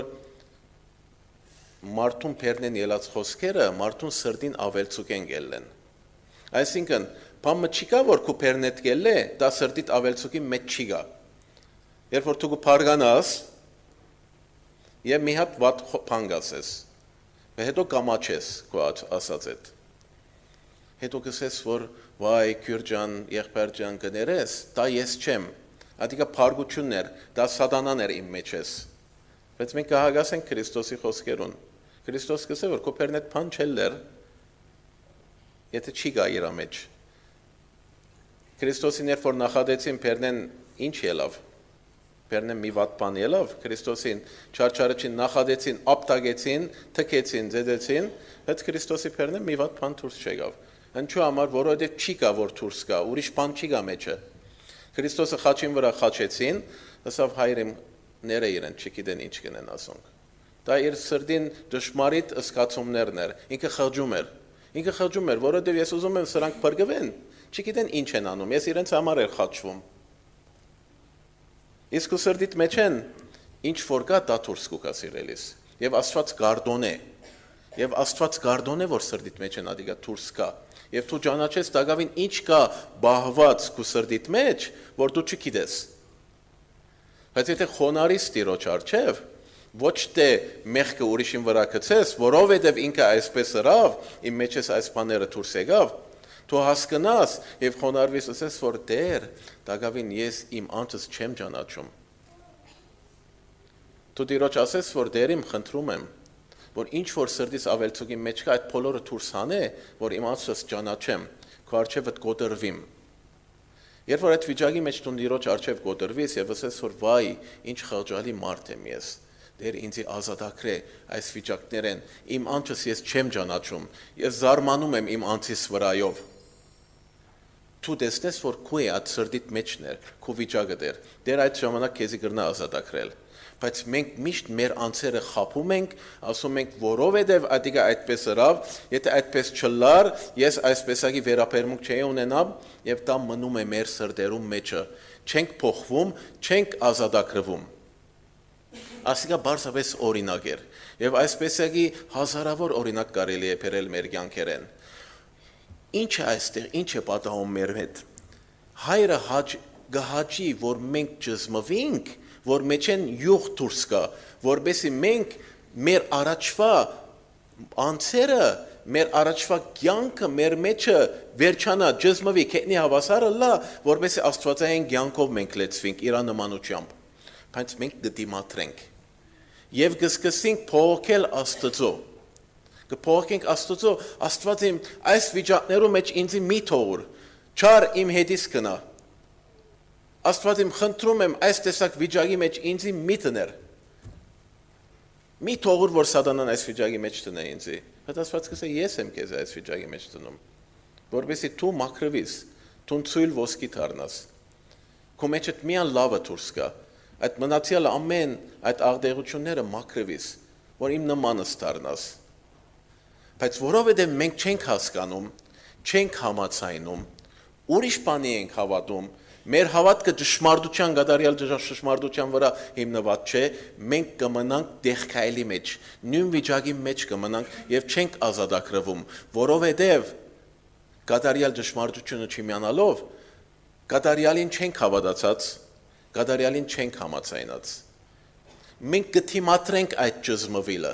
մարդուն բերնեն ելած խոսքերը, մարդուն սրտին ավելցուկեն գելեն։ Այսինքն, բամը չի կա, որ քո բերնետ գելե, դա սրտիդ ավելցուկի մեջ չի գա։ Երբ որ դու փարգանաս, եւ մի հատ վատ բան գասես, հետո կամաչես քո ասած այդ։ Հետո գսես, որ վայ քյուրջան, եղբայր ջան կներես, դա ես չեմ։ Ադիկա փարգությունն էր, դա սատանան էր իմ մեջ ես։ Բայց մենք կհագասենք Քրիստոսի խոսքերուն։ Քրիստոս գսե, որ քո բերնետ բան չելեր, եթե չի գա իր մեջ։ Քրիստոսին երբ որ նախադեցին բերնեն ինչ ելավ։ Բերնեն մի վատ բան ելավ, Քրիստոսին չարչարեցին, նախադեցին, ապտագեցին, թքեցին, ձեզեցին, բայց Քրիստոսի բերնեն մի վատ բան դուրս չեկավ։ Ինչու համար, որովհետև չի կա որ դուրս կա, ուրիշ բան չի գա մեջը։ Քրիստոսը խաչին վրա խաչեցին, ասավ հայրեմ ները իրեն չգիտեն ինչ կնեն ասոնք։ Դա իր սրտին դժմարիտ զգացումներն էր, ինքը խղճում էր։ Ինքը խղճում էր, որովհետև ես ուզում եմ սրանք բրգվեն, չգիտեն ինչ են անում, ես իրենց համար եմ խաչվում։ Իսկ ու սրտիդ մեջ են ինչ որ կա դա դուրս կուկա սիրելիս։ Եվ Աստված գարդոն է։ Եվ Աստված գարդոն է, որ սրտիդ մեջ են ադիգա դուրս կա։ Եվ դու ճանաչես դակավին ինչ կա բահված քո սրտիդ մեջ, որ դու չգիտես։ Բայց եթե խոնարհիս Տիրոջ առջև, ոչ թե մեղքը ուրիշին վրա գցես, որովհետև ինքը այսպես հրավ, իմ մեջ ես այս բաները դուրս եկավ, դու հասկանաս եւ խոնարհվես, ասես որ Տեր, դակավին ես իմ անձս չեմ ճանաչում։ Դու Տիրոջ ասես, որ Տեր իմ խնդրում եմ, որ ինչ որ սրտիս ավելցուկի մեջ կա, այդ բոլորը դուրս հանե, որ իմ անձս ճանաչեմ, քո առջևդ կոտրվիմ։ Երբ որ այդ վիճակի մեջ դու Տիրոջ առջև կոտրվես եւ ասես որ վայ, ինչ խղճալի մարդ եմ ես, Դեր ինձ ազատագրե այս վիճակներեն, իմ անձս ես չեմ ճանաչում, ես զարմանում եմ իմ անձիս վրայով։ Դու տեսնես որ քո է այդ սրտիդ մեջներ, քո վիճակը դեր, դեր այդ ժամանակ քեզի կրնա ազատագրել։ Բայց մենք միշտ մեր անձերը խափում ենք, ասում ենք որովհետև ադիգա այդպես ըրավ, եթե այդպես չլար, ես այսպեսակի վերապերմունք չէի ունենամ եւ դա մնում է մեր սրտերում մեջը։ Չենք փոխվում, չենք ազատագրվում։ Ասիկա բարձրապես օրինակ էր եւ այսպեսակի հազարավոր օրինակ կարելի է բերել մեր կյանքերեն։ Ինչ է այստեղ, ինչ է պատահում մեր հետ։ Հայրը հաճ գահաճի, որ մենք ճզմվենք, որ մեջ են յուղ դուրս գա, որբեսի մենք մեր առաջվա անձերը, մեր առաջվա կյանքը, մեր մեջը վերջանա, ճզմվի, կետնի հավասարը լա, որբեսի աստվածային կյանքով մենք լեցվենք իր նմանությամբ։ Բայց մենք կդիմադրենք եւ կսկսենք փոխել Աստծո։ Կփոխենք Աստծո, Աստված իմ այս վիճակներում մեջ ինձ մի թողուր, չար իմ հետից գնա։ Աստված իմ խնդրում եմ այս տեսակ վիճակի մեջ ինձ մի տներ։ Մի թողուր, որ սատանան այս վիճակի մեջ տնե ինձ։ Բայց Աստված կսե ես եմ քեզ այս վիճակի մեջ տնում, որովհետեւ դու մաքրվես, դու ցույլ ոսկի դառնաս։ Քո մեջդ միան լավը դուրս գա։ Այդ մնացյալ ամեն այդ աղտեղությունները մաքրվես, որ իմ նմանս դառնաս։ Բայց որովհետև մենք չենք հասկանում, չենք համաձայնում, ուրիշ բանի ենք հավատում, մեր հավատքը ճշմարտության, գադարյալ ճշմարտության վրա հիմնված չէ, մենք կմնանք դեղքայլի մեջ, նույն վիճակի մեջ կմնանք եւ չենք ազատագրվում, որովհետև գադարյալ ճշմարտությունը չիմանալով, գադարյալին չենք հավատացած, գադարյալին չենք համաձայնած։ Մենք կթիմադրենք այդ ճզմվիլը,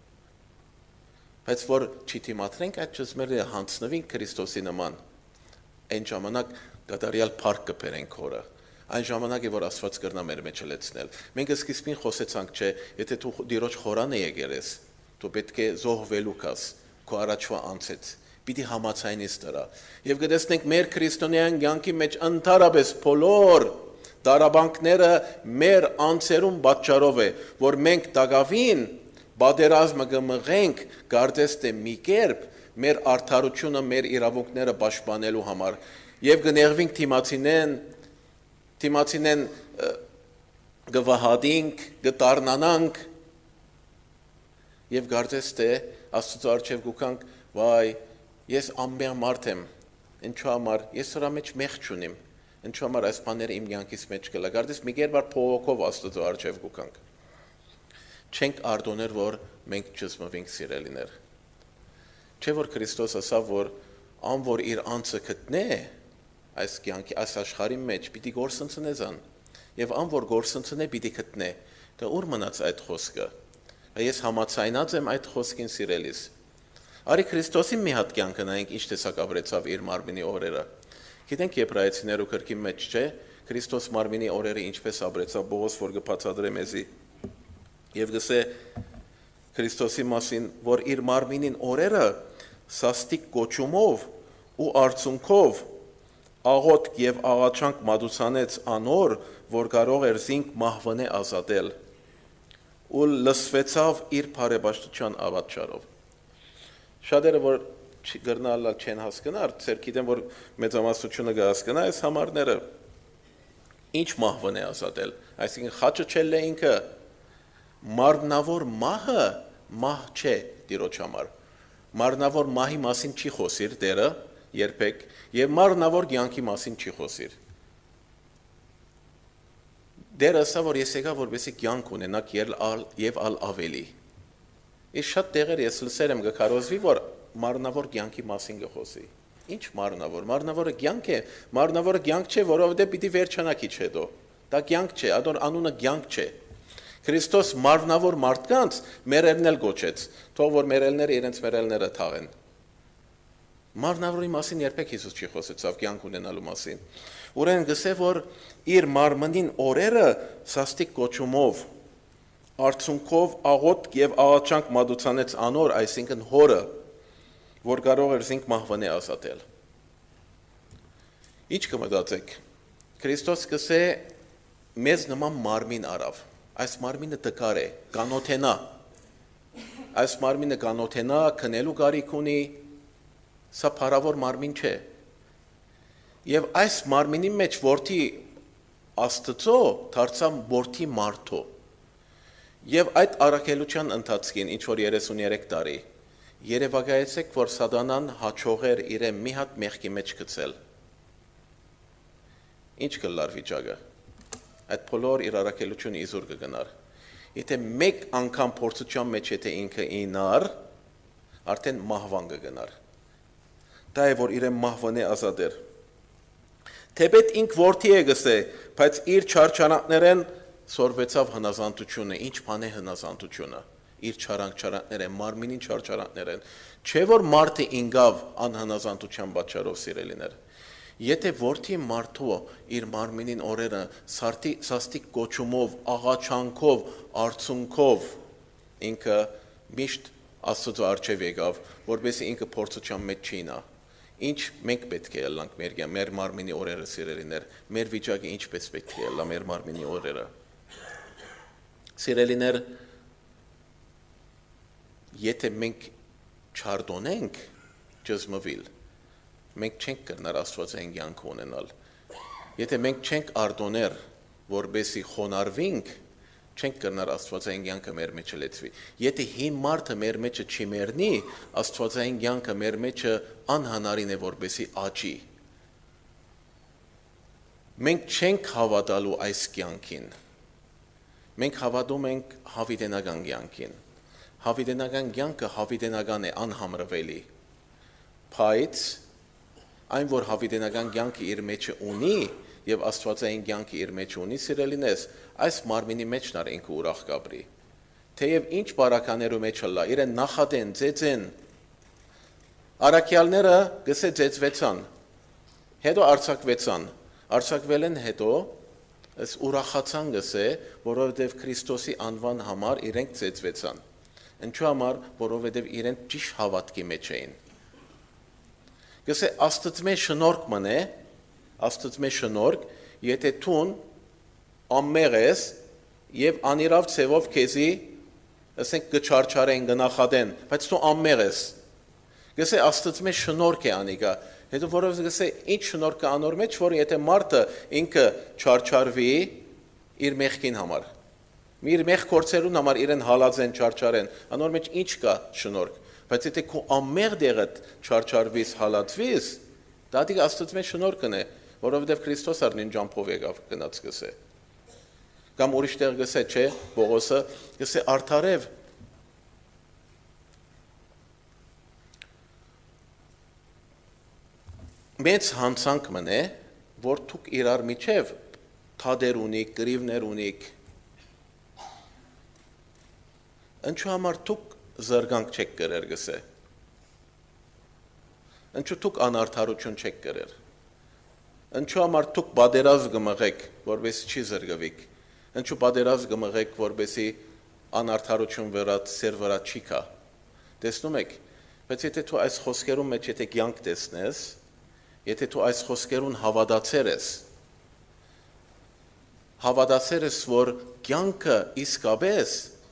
բայց որ չթիմադրենք այդ ճզմերը հանձնվենք Քրիստոսի նման, այն ժամանակ գադարյալ փառք կբերենք հորը, այն ժամանակ է որ Աստված կրնա մեր մեջ լեցնել։ Մենք սկիզբին խոսեցանք, չէ, եթե դու Տիրոջ խորանը եկերես, դու պետք է զոհվելու կաս, քո առաջվա անձից, պիտի համաձայնես դրա։ Եվ կտեսնենք մեր քրիստոնեական կյանքի մեջ ընդհանրապես բոլոր դարաբանքները մեր անձերում պատճառով է, որ մենք դակավին բادرազմը կմղենք կարծես թե մի կերպ մեր արդարությունը, մեր իրավունքները պաշտպանելու համար եւ կներվենք թիմացինեն, թիմացինեն գվահատենք, կդառնանանք եւ կարծես թե Աստծո առջև գուքանք, վայ, ես ամբեր մարդ եմ, ինչու համար ես սրա մեջ մեղք չունիմ, ինչու համար այս բաները իմ կյանքից մեջ կլա, կարծես մի կերպ փողոքով Աստծո առջև գուքանք։ Չենք արդոներ, որ մենք ճզմվենք սիրելիներ։ Չէ որ Քրիստոս ասավ, որ ան որ իր անձը գտնե այս կյանքի այս աշխարհի մեջ պիտի գործընծնե զան եւ ան որ գործընծնե պիտի գտնե դա ուր մնաց այդ խոսքը ես համաձայնած եմ այդ խոսքին սիրելիս արի Քրիստոսի մի հատ կյանքը նայենք ինչ տեսակ ապրեցավ իր մարմինի օրերը գիտենք Եբրայեցիներու գրքի մեջ չէ Քրիստոս մարմինի օրերը ինչպես ապրեցավ Պողոս որ կբացատրե մեզի եւ գսե Քրիստոսի մասին որ իր մարմինին օրերը սաստիկ կոչումով ու արցունքով աղոթք եւ աղաչանք մատուցանեց անոր, որ կարող էր զինք մահվնե ազատել, ու լսվեցավ իր բարեպաշտության ավաճառով։ Շատերը որ գրնալալ չեն հասկանար, ծեր գիտեն որ մեծամասնությունը կհասկանա այս համարները, ինչ մահվնե ազատել, այսինքն խաչը չել է ինքը, մարմնավոր մահը մահ չէ Տիրոջ համար, մարմնավոր մահի մասին չի խոսիր դերը, երբեք եւ մարմնավոր կյանքի մասին չի խոսիր։ Դերը ասա որ ես եկա որպեսզի կյանք ունենակ եւ ալ ավելի։ Ես շատ տեղեր ես լսել եմ գկարոզվի որ մարմնավոր կյանքի մասին կխոսի։ Ինչ մարմնավոր, մարմնավորը կյանք է, մարմնավորը կյանք չէ, որովհետեւ պիտի վերջանա քիչ հետո։ Դա կյանք չէ, ադոր անունը կյանք չէ։ Քրիստոս մարմնավոր մարդկանց մերելնել գոչեց, թող որ մերելները իրենց մերելները թաղեն։ Մարմնավորի մասին երբեք Հիսուս չի խոսեցավ կյանք ունենալու մասին։ Ուրեն գսե որ իր մարմնին օրերը սաստիկ կոչումով, արցունքով աղոթք եւ աղաչանք մատուցանեց անոր, այսինքն հորը, որ կարող էր զինք մահվնե ազատել։ Ինչ կմտածեք, Քրիստոս կսե մեզ նման մարմին արավ, այս մարմինը տկար է, կանոթենա, այս մարմինը կանոթենա, քնելու կարիք ունի, սա փառավոր մարմին չէ, և այս մարմինի մեջ որդի Աստծո դարձավ որդի մարդու, և այդ առաքելության ընթացքին, ինչ որ երեսուներեք տարի, երևակայեցեք, որ սատանան հաջողեր իրեն մի հատ մեղքի մեջ գցել, ինչ կլար վիճակը, այդ բոլոր իր առաքելությունը իզուր կգնար, եթե մեկ անգամ փորձության մեջ եթե ինքը ինար, արդեն մահվան կգնար, դա է, որ իրեն մահվան է ազատեր, թեպետ ինք որդի է գսե, բայց իր չարչարանքներեն սորվեցավ հնազանդությունը, ինչ բան է հնազանդությունը, իր չարանք-չարանքներեն, մարմինին չարչարանքներեն, չէ որ մարդը ինգավ անհնազանդության պատճառով սիրելիներ, եթե որդի մարդու իր մարմինին օրերը սաստիկ կոչումով, աղաչանքով, արցունքով, ինքը միշտ Աստծո առջև եկավ, որպեսզի ինքը փորձության մեջ չի նա, ինչ մենք պետք է ելանք մեր, մեր մարմինի օրերը սիրելիներ, մեր վիճակը ինչպես պետք է ելա մեր մարմինի օրերը, սիրելիներ, եթե մենք չարդոնենք ճզմվիլ, մենք չենք կրնար Աստվածային կյանք ունենալ, եթե մենք չենք արդոներ, որպեսզի խոնարհվենք, չենք կրնար Աստվածային կյանքը մեր մեջը լեցվի, եթե հին մարդը մեր մեջը չի մեռնի, Աստվածային կյանքը մեր մեջը անհնարին է, որպեսզի աճի, մենք չենք հավատալու այս կյանքին, մենք հավատում ենք հավիտենական կյանքին, հավիտենական կյանքը հավիտենական է, անհամրվելի, բայց այն, որ հավիտենական կյանքը իր մեջը ունի, և Աստվածային կյանքը իր մեջ ունի, սիրելինես, այս մարմինի մեջնար ինքը ուրախ կապրի, թեև ինչ բարականերու մեջ հլա, իրեն նախատեն, ձեծեն, առաքյալները գսե ձեծվեցան, հետո արձակվեցան, արձակվել են հետո, ես ուրախացան գսե, որովհետև Քրիստոսի անվան համար իրենք ձեծվեցան, ինչու համար, որովհետև իրենք ճիշտ հավատքի մեջ էին, գսե Աստծմե շնորհք մնե, Աստծմե շնորհք, եթե թուն ամմեղ ես և անիրավ ցևով քեզի, ասենք կչարչարեն, կնախադեն, բայց դու ամմեղ ես, գսե Աստծմե շնորհք է անիկա, հետո որովհետև գսե ինչ շնորհք կա անոր մեջ, որ եթե մարդը ինքը չարչարվի իր մեղքին համար, իր մեղք գործերուն համար իրեն հալածեն, չարչարեն, անոր մեջ ինչ կա շնորհք, բայց եթե քո ամմեղ դեղդ չարչարվիս, հալածվիս, դա դիգ Աստծմե շնորհքն է, որովհետև Քրիստոս արնին ջամփով եկավ գնաց գսե, կամ ուրիշ տեղ գսե, չէ, Պողոսը գսե արդարև, մեծ հանցանք մնե, որ թուք իրար միջև թադեր ունիք, կրիվներ ունիք, ինչու համար թուք զրգանք չեք կրեր գսե, ինչու թուք անարդարություն չեք կրեր, ինչու համար թուք բادرազ գմղեք, որպեսի չի զրգվիք, ինչու բادرազ գմղեք, որպեսի անարդարություն վրա, սեր վրա չի կա, տեսնում եք, բայց եթե թու այս խոսքերում մեջ եթե կյանք տեսնես, եթե թու այս խոսքերուն հավատացեր ես, հավատացեր ես, որ կյանքը իսկապես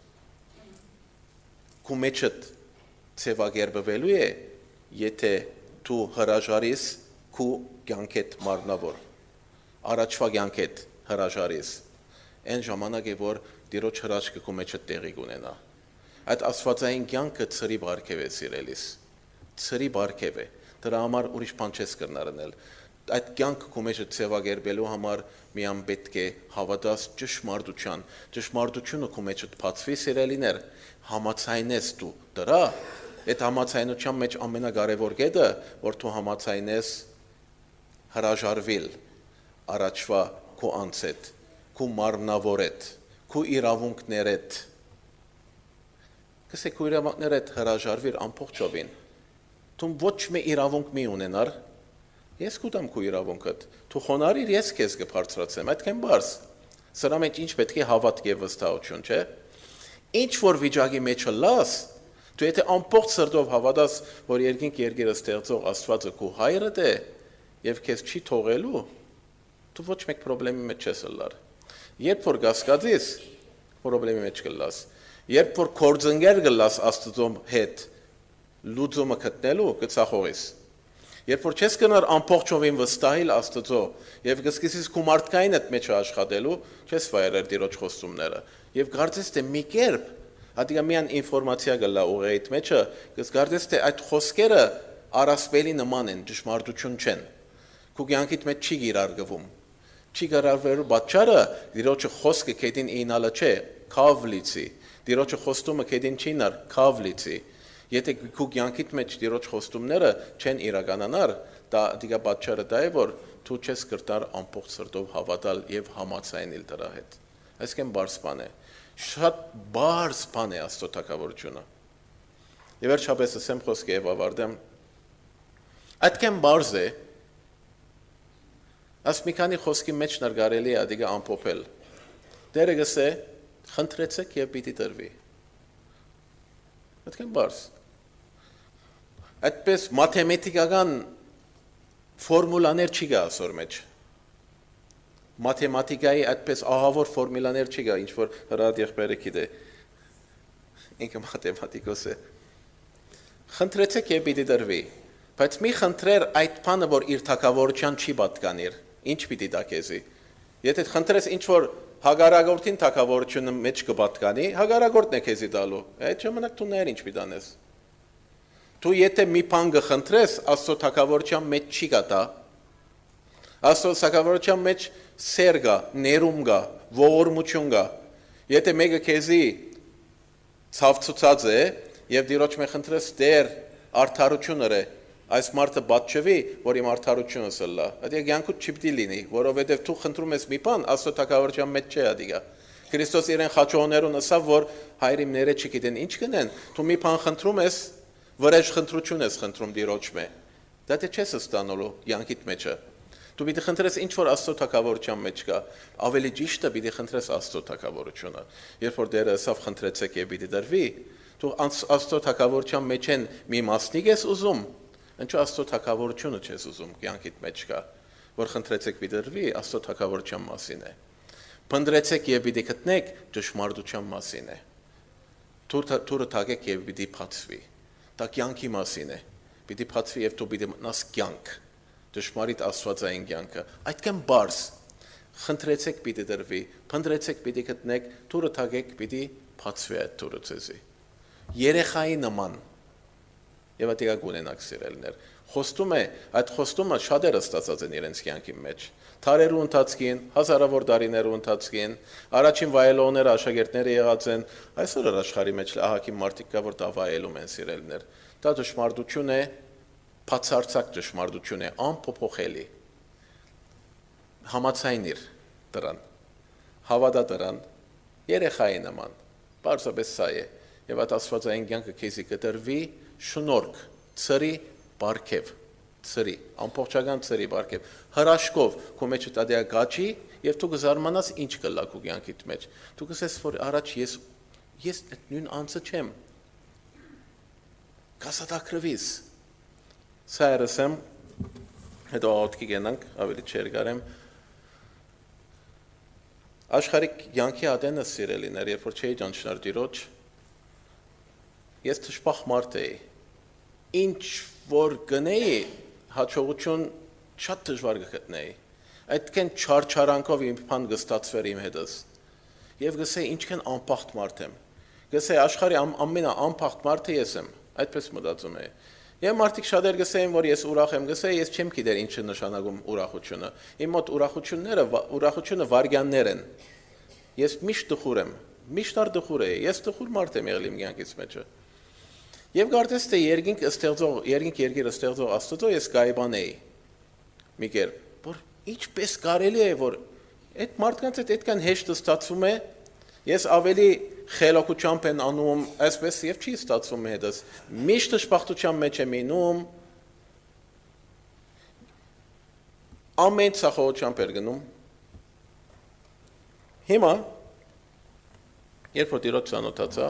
քու մեջդ ցևագերբվելու է, եթե դու հրաժարիս քու կյանքեդ մարմնավոր, առաջվա կյանքեդ հրաժարիս, այն ժամանակ է, որ Տիրոջ հրաշքը քու մեջդ տեղի կունենա, այդ աստվածային կյանքը ծրի բարգև է սիրելիս, ծրի բարգև է, դրա համար ուրիշ բան չես կրնարնել, այդ կյանքը քու մեջը ցևագերբելու համար միան պետք է հավատաս ճշմարտության, ճշմարտությունը քու մեջդ բացվի սիրելիներ, համացայնես դու դրա, այդ համացայնության մեջ ամենակարևոր կետը, որ դու համացայնես հրաժարվել առաջվա քո անձեդ, քո մարմնավորեդ, քո իրավունքներեդ, կսե քո իրավունքներեդ հրաժարվիր ամբողջովին, դու ոչ մի իրավունք մի ունենար, ես կուտամ քո իրավունքդ, դու խոնարհիր, ես քեզ կբարձրացեմ, այդքան բարձ, սրա մեջ ինչ պետք է հավատք եւ վստահություն, չէ՞։ Ինչ որ վիճակի մեջ լաս, դու եթե ամբողջ սրտով հավատաս, որ երկինք երկերը ստեղծող Աստվածը քո հայրդ է եւ քեզ չի թողելու, դու ոչ մեկ խնդրի մեջ չես լար։ Երբ որ կասկածես, խնդրի մեջ կլաս։ Երբ որ կորձընկեր կլաս Աստծո հետ, լուծումը գտնելու կծախողես։ Երբ որ չես կնար ամբողջովին վստահել Աստծո եւ կսկսես քո մարդկային այդ մեջ աշխատելու, չես վայելեր Տիրոջ խոստումները։ Եվ կարծես թե մի կերպ, հատիկա միան ինֆորմացիա գլա ուղեիդ մեջը, կսկարծես թե այդ խոսքերը առասպելի նման են, ճշմարտություն չեն։ Քո կյանքիդ մեջ չի գիրարգվում։ Չի գիրարգվելու պատճառը Տիրոջը խոսքը քեդին ինալը չէ, քավլիցի։ Տիրոջը խոստումը քեդին չի նար, քավլիցի։ Եթե քո կյանքիդ մեջ Տիրոջ խոստումները չեն իրականանար, դա դիգա պատճառը դա է, որ դու չես կրտար ամբողջ սրտով հավատալ եւ համաձայնել դրա հետ։ Այսինքն բարձ բան է։ Շատ բարձ բան է Աստծո թագավորությունը։ Եվ վերջապես ասեմ խոսքը եւ ավարտեմ։ Այդքան բարձ է, աս մի քանի խոսքի մեջ նրգարելի է դիգա ամփոփել։ Դերը գսե, խնդրեցեք եւ պիտի տրվի։ Այդքան բարձ։ Այդպես մաթեմատիկական ֆորմուլաներ չի գա ասոր մեջ։ Մաթեմատիկայի այդպես ահավոր ֆորմուլաներ չի գա, ինչ որ հրատ եղբայրը գիտե։ Ինքը մաթեմատիկոս է։ Խնդրեցեք եւ պիտի տրվի, բայց մի խնդրեր այդ բանը, որ իր թակավորության չի պատկանիր, ինչ պիտի տա քեզի։ Եթե խնդրես ինչ որ հագարագորտին թակավորությունը մեջ կպատկանի, հագարագորտն է քեզի տալու։ Այդ ժամանակ դու ներ ինչ պիտի անես։ Դու եթե մի բան կխնդրես, Աստծո թագավորության մեջ չի գա։ Աստծո թագավորության մեջ սեր կա, ներում կա, ողորմություն կա։ Եթե մեկը քեզի ցավցուցած է եւ Տիրոջ մեջ խնդրես Տեր արդարությունը ռե, այս մարդը բաճվի, որ իմ արդարությունս լա։ Այդ կյանքուց չի պիտի լինի, որովհետեւ դու խնդրում ես մի բան, Աստծո թագավորության մեջ չէ ադիգա։ Քրիստոս իրեն խաչողներուն ասավ, որ հայրիմները չգիտեն ինչ կնեն, դու մի բան խնդրում ես, վրեժ խնդրություն ես խնդրում Տիրոջ մեջ։ Դա դե չես ստանալու յանքիդ մեջը։ Դու պիտի խնդրես ինչ որ Աստծո թագավորության մեջ կա, ավելի ճիշտը պիտի խնդրես Աստծո թագավորությունը։ Երբ որ Տերը ասավ խնդրեցեք եւ պիտի տրվի, դու Աստծո թագավորության մեջ են մի մասնիկ ես ուզում, ինչու Աստծո թագավորությունը չես ուզում յանքիդ մեջ կա, որ խնդրեցեք պիտի տրվի, Աստծո թագավորության մասին է։ Փնտրեցեք եւ պիտի գտնեք, ճշմարտության մասին է։ Թուրը թագեք եւ պիտի բացվի։ Դա կյանքի մասին է։ Պիտի բացվի եւ դու պիտի մտնաս կյանք, ճշմարիտ աստվածային կյանքը։ Այդքան բարձ խնդրեցեք պիտի տրվի, փնտրեցեք պիտի գտնեք, թուրը թագեք պիտի բացվի այդ թուրը ցեզի։ Երեխայի նման եւ ատիգա գունենակ սիրելներ։ Խոստում է, այդ խոստումը շատերը ստացած են իրենց կյանքի մեջ։ Թարերու ընթացքին, հազարավոր տարիներու ընթացքին, առաջին վայելողները աշակերտները եղած են, այսօր աշխարհի մեջ ահագի մարդիկ կա, որ դա վայելում են սիրելներ։ Դա ճշմարտություն է, բացարձակ ճշմարտություն է, անփոփոխելի։ Համաձայնիր դրան, հավատա դրան, երեխայի նման, պարզապես սա է, եւ այդ աստվածային կյանքը քեզի կտրվի շնորհք, ծրի, բարգև, ծրի, ամբողջական ծրի բարգև, հրաշքով քո մեջ տադիա գաչի եւ դու կզարմանաս ինչ կլա քո կյանքիդ մեջ։ Դու կսես որ առաջ ես ես այդ նույն անձը չեմ։ Կասատակրվիս։ Սա երեսեմ, հետո աղոտքի գենանք, ավելի չերգարեմ։ Աշխարհիկ կյանքի ադենը սիրելիներ, երբ որ չէի ճանչնար Տիրոջ, ես թշպախ մարդ էի։ Ինչ որ գնեի, հաջողություն շատ դժվար կգտնեի։ Այդքան չարչարանքով իմ բան կստացվեր իմ հետս։ Եվ գսեի ինչքան անփախտ մարդ եմ։ Գսեի աշխարհի ամենա անփախտ մարդը ես եմ, այդպես մտածում էի։ Եվ մարդիկ շատեր գսեին, որ ես ուրախ եմ, գսեի ես չեմ գիտեր ինչ է նշանակում ուրախությունը։ Իմ մոտ ուրախությունները, ուրախությունը վարգյաններ են։ Ես միշտ տխուր եմ, միշտ ար տխուր էի, ես տխուր մարդ եմ եղել իմ կյանքից մեջը։ Եվ կարծես թե երկինք ստեղծող, երկինք երկիրը ստեղծող Աստծո ես գայբան էի։ Մի կերպ, որ ինչպես կարելի է, որ այդ մարդկանց հետ այդքան հեշտ ստացվում է, ես ավելի խելոքությամբ են անում, այսպես եւ չի ստացվում հետս։ Միշտ շփախտության մեջ եմ ինում, ամեն ցախողությամբ էր գնում։ Հիմա, երբ որ Տիրոջ ծանոթացա,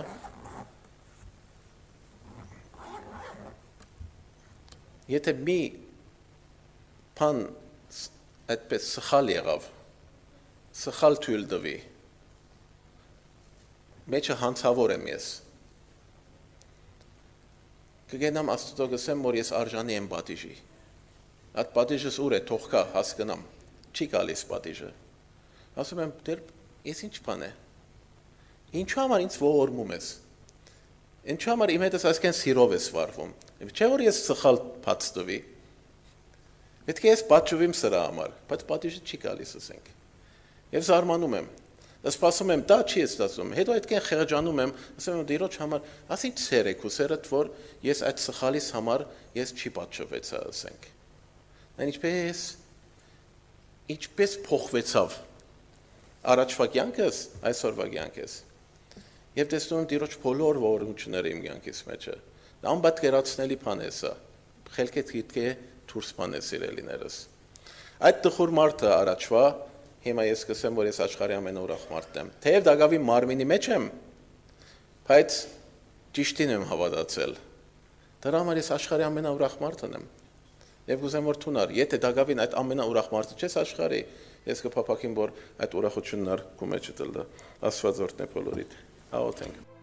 եթե մի բան այդպես սխալ եղավ, սխալ թույլ տվի, մեջը հանցավոր եմ ես, կգենամ Աստծո գսեմ, որ ես արժանի եմ պատիժի, այդ պատիժս ուր է, թող կա, հասկնամ, չի գալիս պատիժը, ասում եմ, դեր, ես ինչ բան է, ինչու համար ինձ ողորմում ես, ինչու համար իմ հետս այսքան սիրով ես վարվում, չէ որ ես սխալ բաց տվի, պետք է ես պատժվեմ սրա համար, բայց պատիժը չի գալիս ասենք, և զարմանում եմ, սպասում եմ, դա չի ես ստացում, հետո այդքան խեղճանում եմ, ասում եմ դիրոջ համար, ասինչ սեր եք ու սերդ, որ ես այդ սխալիս համար ես չի պատժվեցա ասենք, այն ինչպես, ինչպես փոխվեցավ, առաջվա կյանքս, այսօրվա կյանքս, և տեսնում եմ դիրոջ բոլոր ողորմությունները իմ կյանքիս մեջը, դա անպատկերացնելի բան է սա, խելք է գիտք է դուրս բան է սիրելիներս, այդ տխուր մարդը առաջվա, հիմա ես կսեմ, որ ես աշխարհի ամենաուրախ մարդն եմ, թեև Դագավի մարմինի մեջ եմ, բայց ճիշտին եմ հավատացել, դրա համար ես աշխարհի ամենաուրախ մարդն եմ, և կուզեմ որ թունար, եթե Դագավին այդ ամենաուրախ մարդը չես աշխարհի, ես կփափակեմ, որ այդ ուրախությունն ար քո մեջ դլը, Աստված օրհնե բոլորիդ, աղոթենք։